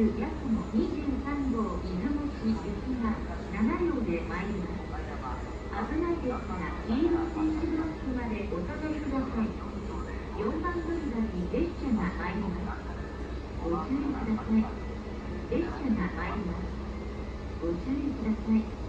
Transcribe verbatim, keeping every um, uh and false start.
急やこもにじゅうさんごう出雲市行きがなな両で参ります。危ないですから黄色い点字ブロックまでお下がりください。よんばん乗り場に列車が参ります。ご注意ください。列車が参ります。ご注意ください。